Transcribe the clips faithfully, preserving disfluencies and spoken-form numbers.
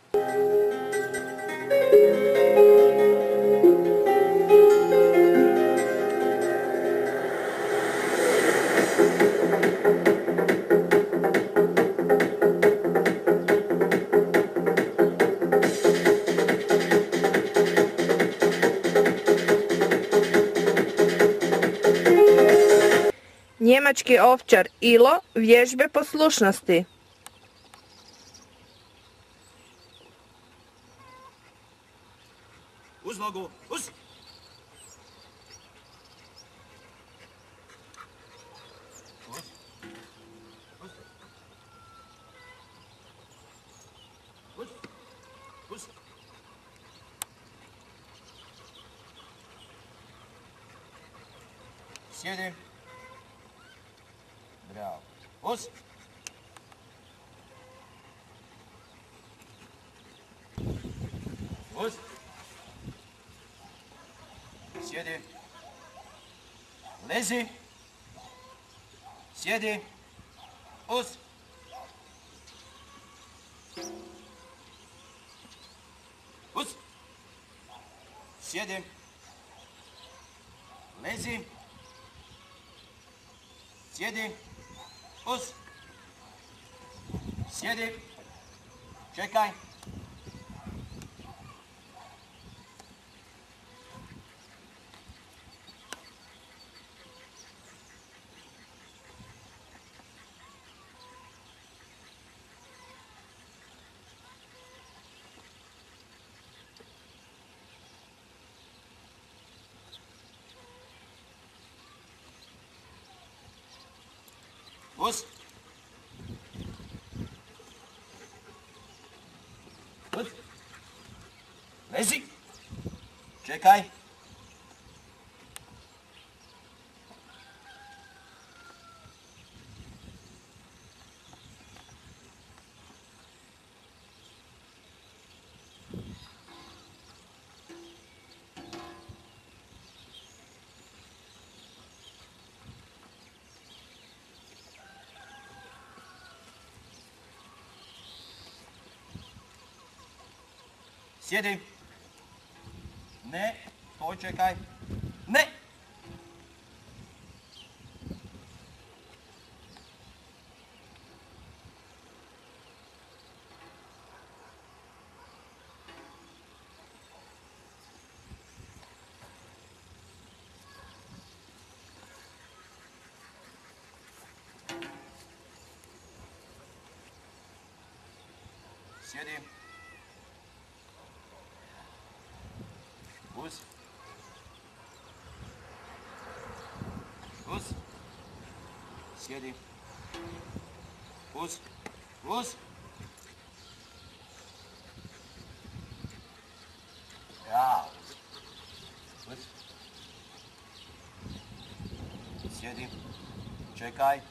Njemački ovčar Ilo vježbe poslušnosti. Uz nogu, uz! Uz, uz, uz, uz. Sjedi. Bravo. Uz. Uz. Sjedi. Lezi. Sjedi. Uz. Uz. Sjedi. Lezi. Sjedi. Uz. Sjedi. Čekaj. Uz. Uz. Lezi. Čekaj. Sjedi. Ne. To čekaj. Ne. Sjedi. Uz. Uz. Sjedi. Uz. Uz. Ja. Uz. Sjedi. Čekaj.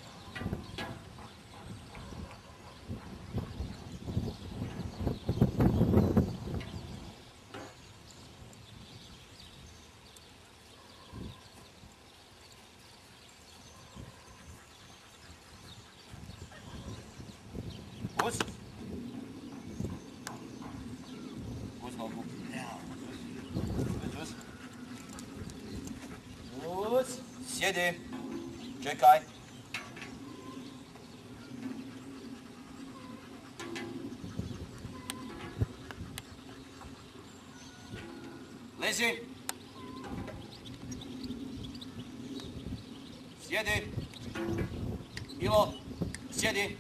Uz. Uz nogu. Uz, uz. Uz. Sjedi. Čekaj. Lezi. Sjedi. Ilo. Sjedi.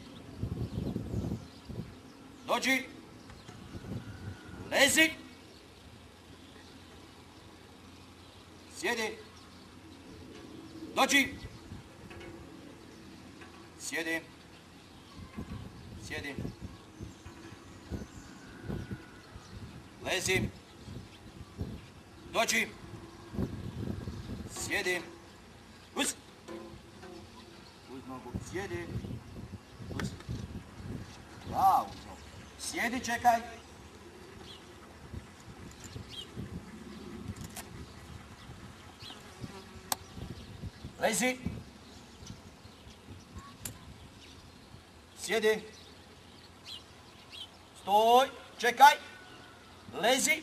Dođi. Lezi. Sjedi. Dođi. Sjedi. Sjedi. Lezi. Dođi. Sjedi. Uz. Uz nogu. Sjedi. Uz. Bravo. Sjedi, čekaj. Lezi. Sjedi. Stoj. čekaj. Lezi.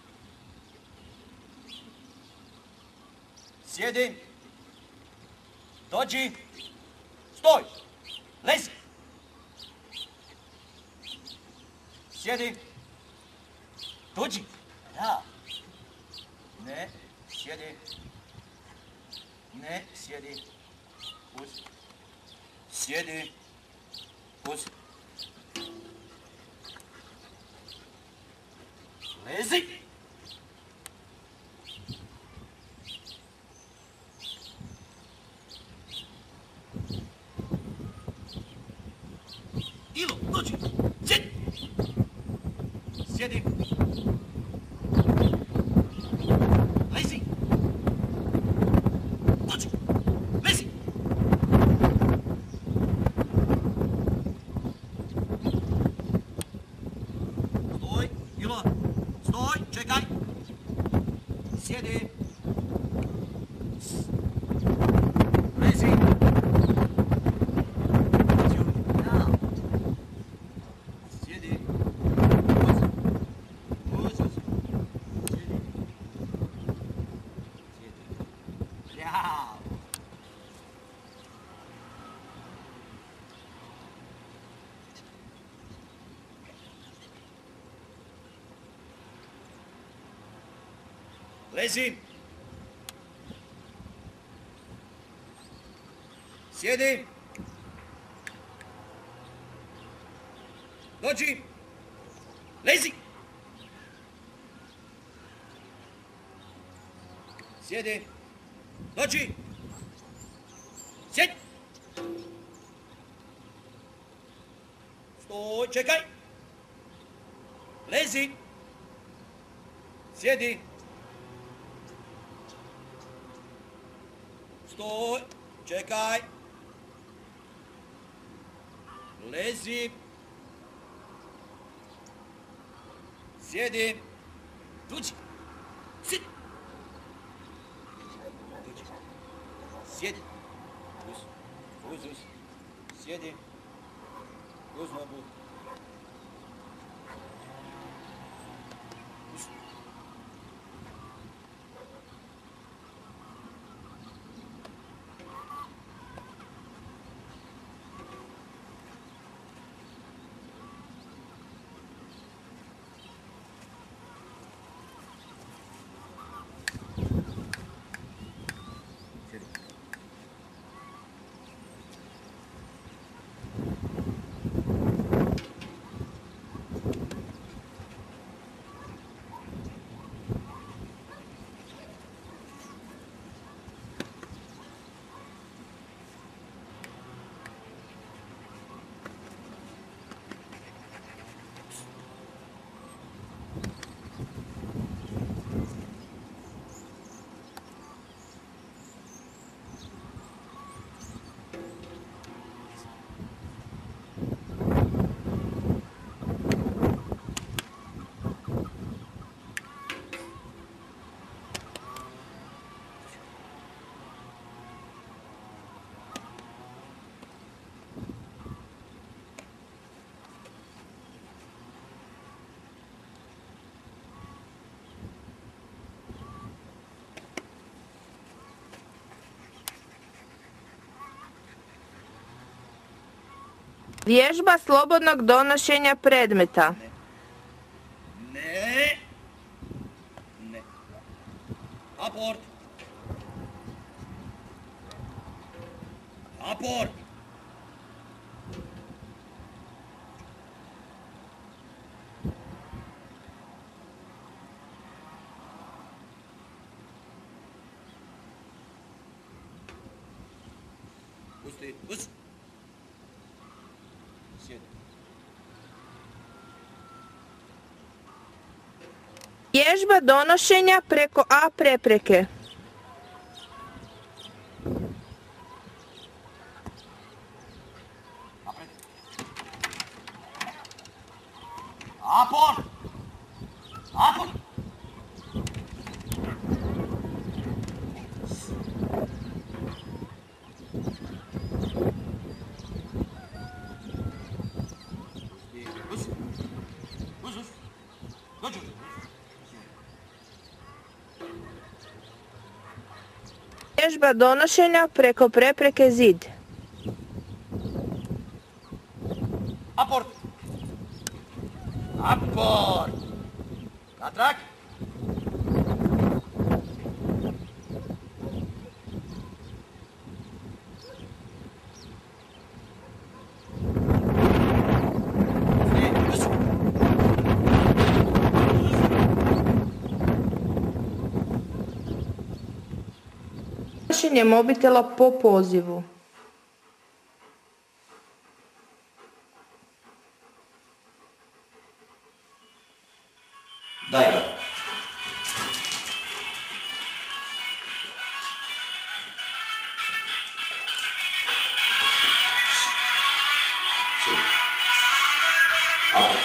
Sjedi. Dođi. Stoj. Lezi. Sjedi. Dođi. Da. Ne, sjedi. Ne, sjedi. Pusti. Sjedi. Pusti. Lezi. Ilo, dođi. Sjedi. Sjedi. Lezi. Dođi. Lezi. Stoj, Ilo. Stoj, čekaj. Sjedi. Lezi. Ja. Sjedi. Uz. Uz. Sjedi. Sjedi. Bravo. Lezi. Sjedi. Dođi. Lezi. Sjedi. Dođi. Sjedi. Stoj, čekaj. Lezi. Sjedi. Stoj, čekaj. Lezi. Sjedi. Dođi. Sjedi. Dođi. Sjedi. Uz. Uz, uz. Sjedi. Uz nogu. Uz. Sjedi. Vježba slobodnog donošenja predmeta. Ne. Ne. Aport. Aport. Pusti. Uz. Sjedi. Vježba donošenja preko A prepreke. Napred. Aport. Aport. Uz. Uz, uz. Vježba donošenja preko prepreke zid. Aport! Aport! Natrag! Donošenje mobitela po pozivu. Daj ga. Sjedi. Aport.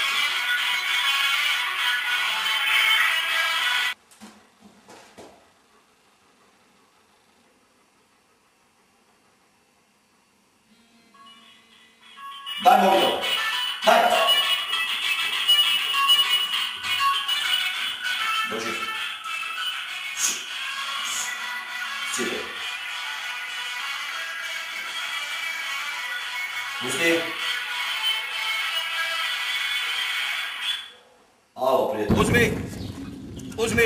Daj mobitel. Daj. Dođi. Sjedi. Pusti. Alo, prijatelj. Uzmi. Uzmi.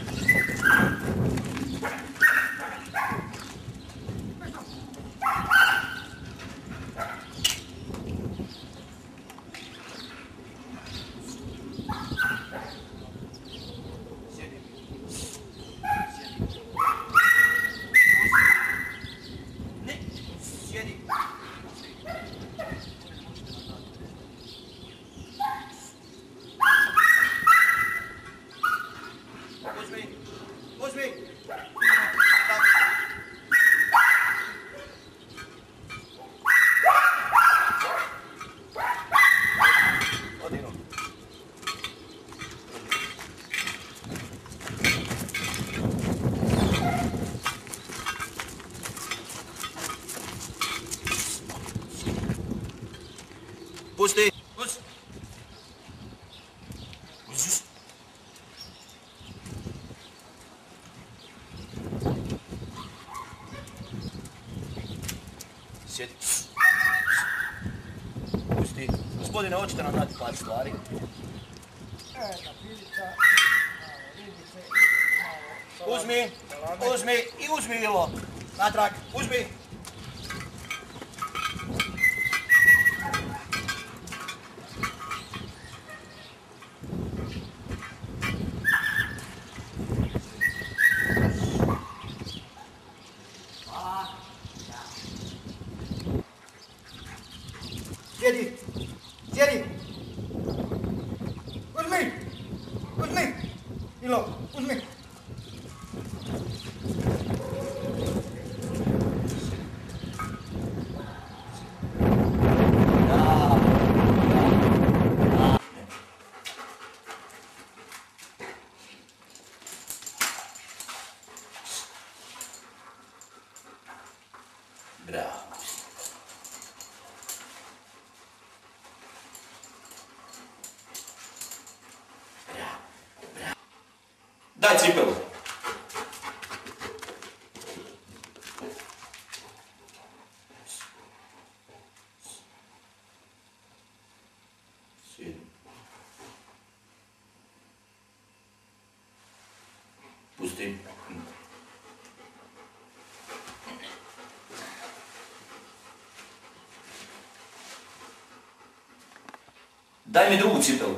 Pusti. Pusti. Pusti. Sjedi. Pusti. Gospodine, hoćete nam dati par stvari? Uzmi. Uzmi i uzmi Ilo. Natrag. Uzmi. Sjedi, sjedi. Uzmi, uzmi. Ilo, uzmi. Bravo. Daj cipelu. Sjedi. Pusti. Daj mi drugu cipelu.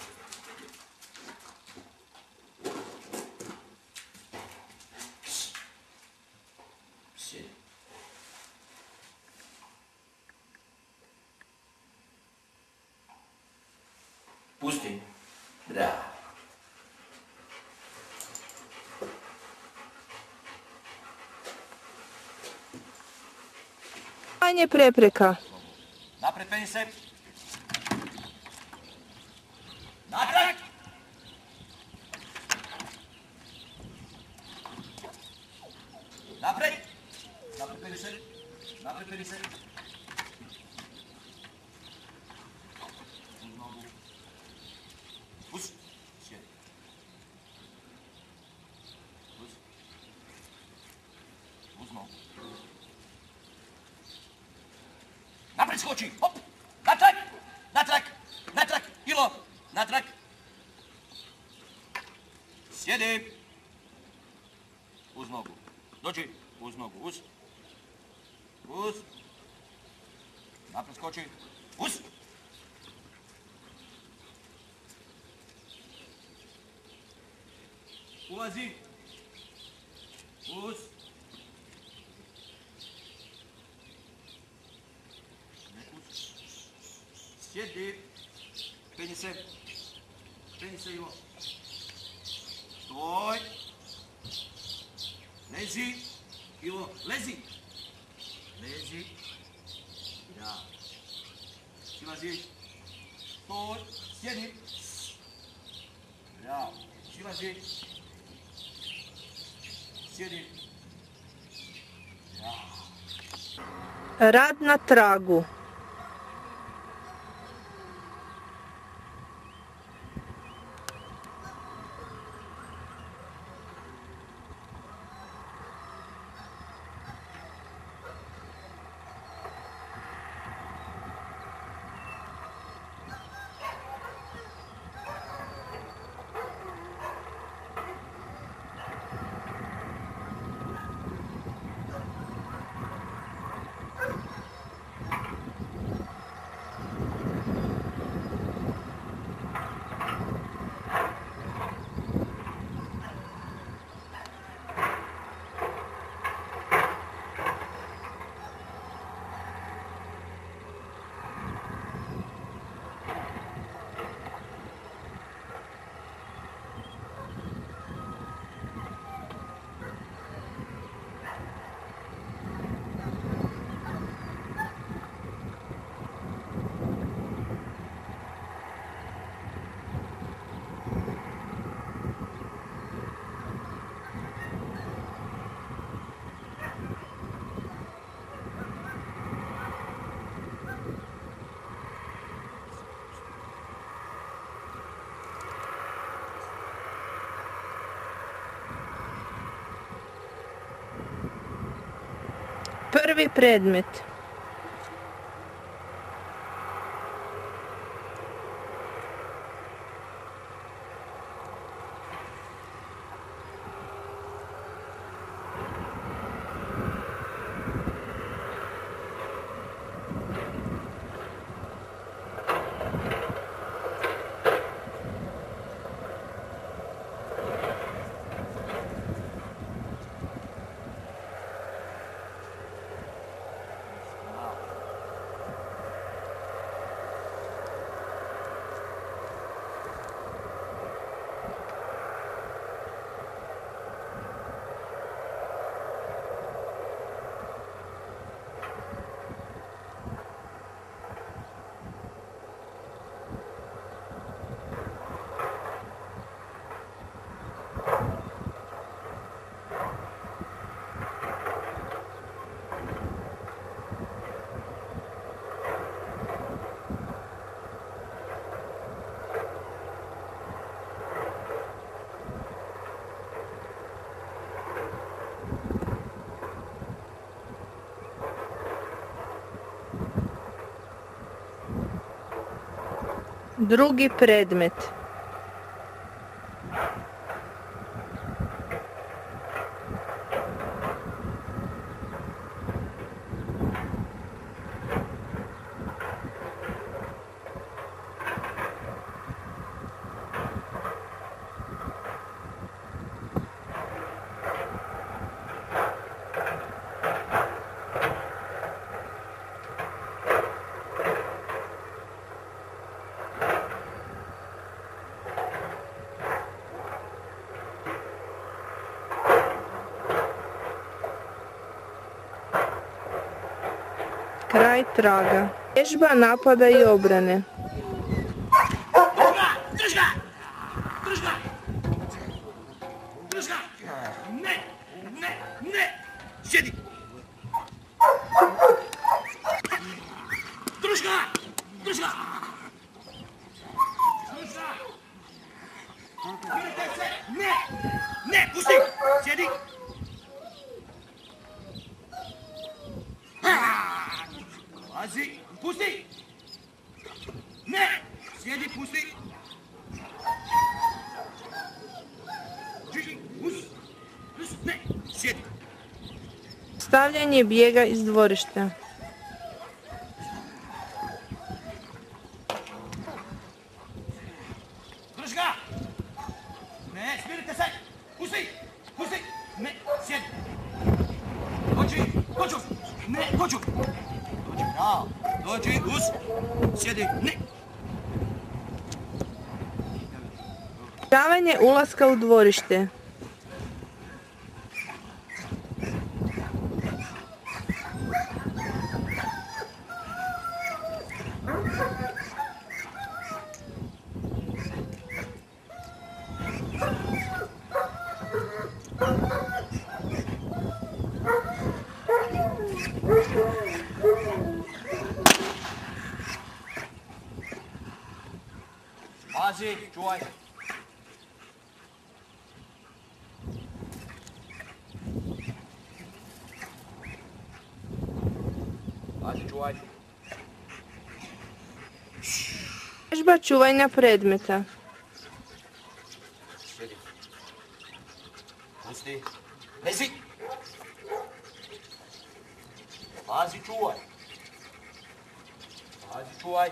Sjedi. Pusti. Bravo. Manje prepreka. Napred penji se. Natrag! Napred! Napred penji se. Napred penji se. Uz nogu. Uz. Sjedi. Uz. Naprijed skoči, hop, natrag, natrag, natrag, Ilo, natrag. Sjedi. Uz nogu, dođi, uz nogu, uz. Uz. Naprijed skoči, uz. Ulazi. Uz. Sjedi. Penji se. Penji se, Ivo. Stoj. Lezi. Ivo, lezi. Lezi. Ja. Silazi. Stoj. Sjedi. Ja. Silazi. Sjedi. Ja. Rad na tragu. Prvi predmet. Drugi predmet. Kraj traga. Vježba napada i obrane. Drž ga! Drž ga! Drž ga! Ne! Ne! Ne! Sjedi! Drž ga! Drž ga! Drž ga! Vrte se! Ne! Ne! Pusti! Sjedi! Pazi, pusti! Ne! Sjedi, pusti! Drži, us! Us, ne! Sjedi! Stavljanje bijega iz dvorišta. Drž ga! Ne, smirite se! Pusti! Pusti! Ne, sjedi! Dođi, dođu! Ne, dođu! Dođi, bravo! Dođi, us! Sjedi, ne! Sprječavanje ulaska u dvorište. Pazi, čuvaj! Pazi, čuvaj! Vježba čuvanja predmeta. Sjedi. Pusti. Lezi! Pazi, čuvaj! Pazi, čuvaj!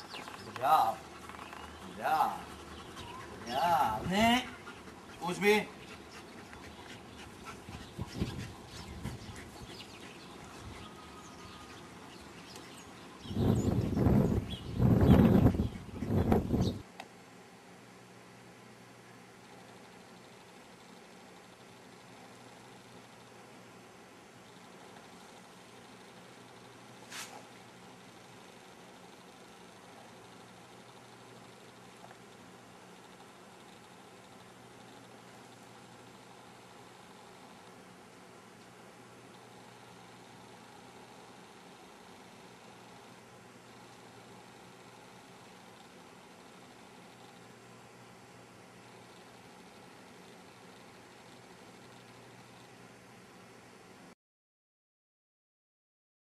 Ja. Ja. Ja. Ne. Uzmi.